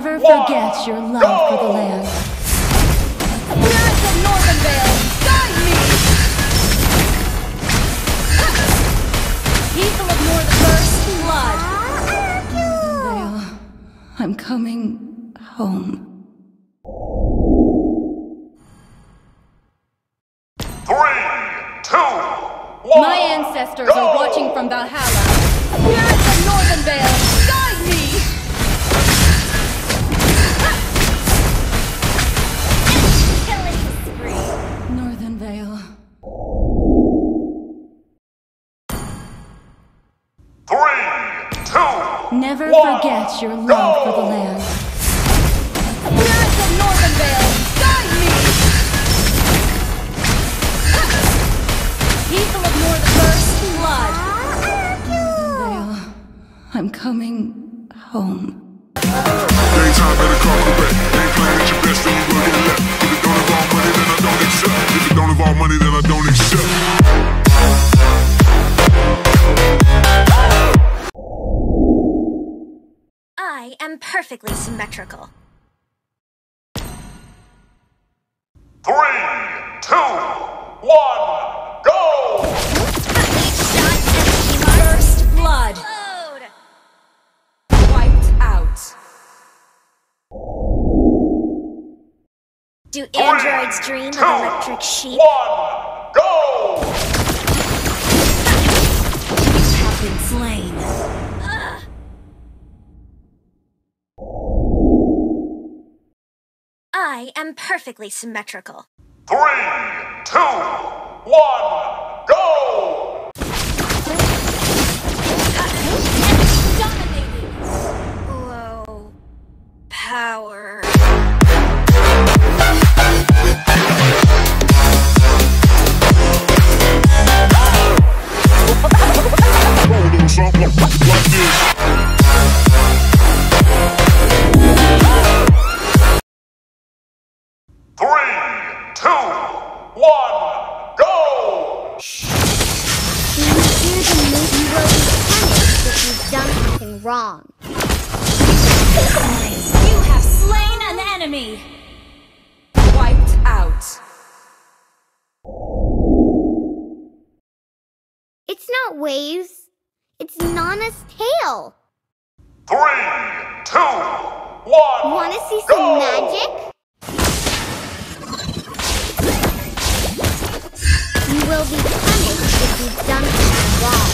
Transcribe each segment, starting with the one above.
Never forget your love for the land. Spirits of Northern Vale, guide me! People of Northern First Blood. Northern Vale, I'm coming home. 3, 2, 1. My ancestors are watching from Valhalla. Spirits of Northern Vale, guide me! Killing spree. Northern Vale. 3, 2. Never forget your love for the land. Spirits of Northern Vale, guide me! People of Northern First Blood. Northern Vale, I'm coming home. Daytime better call correct. Ain't playing at your best, then you will get left. If it don't involve money, then I don't accept. If it don't involve money, then I don't accept. I am perfectly symmetrical. 3, 2, 1, go! First Blood. Load! Wiped out. Do androids dream of electric sheep? 1, go! Have been slain. I am perfectly symmetrical. 3, 2, 1, go! Dominating. Whoa. Power. Roll a little something like this. 3, 2, 1, go! When you hear the note, you will be punished if you've done something wrong. You have slain an enemy. Wiped out. It's not waves. It's Nana's tail. 3, 2, 1, Wanna see some magic? You will be punished if you've done something wrong.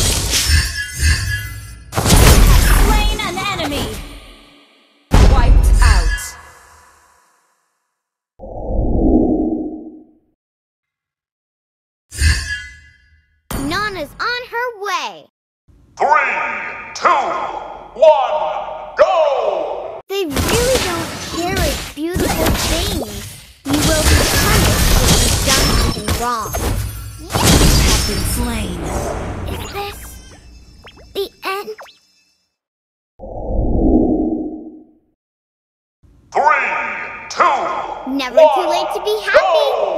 Slain an enemy. Wiped out. Nana's on her way. 3, 2, 1, go! They really don't carry beautiful things. You will be punished if you've done something wrong. Have been slain. Is this the end? 3, 2, Never too late to be happy. go!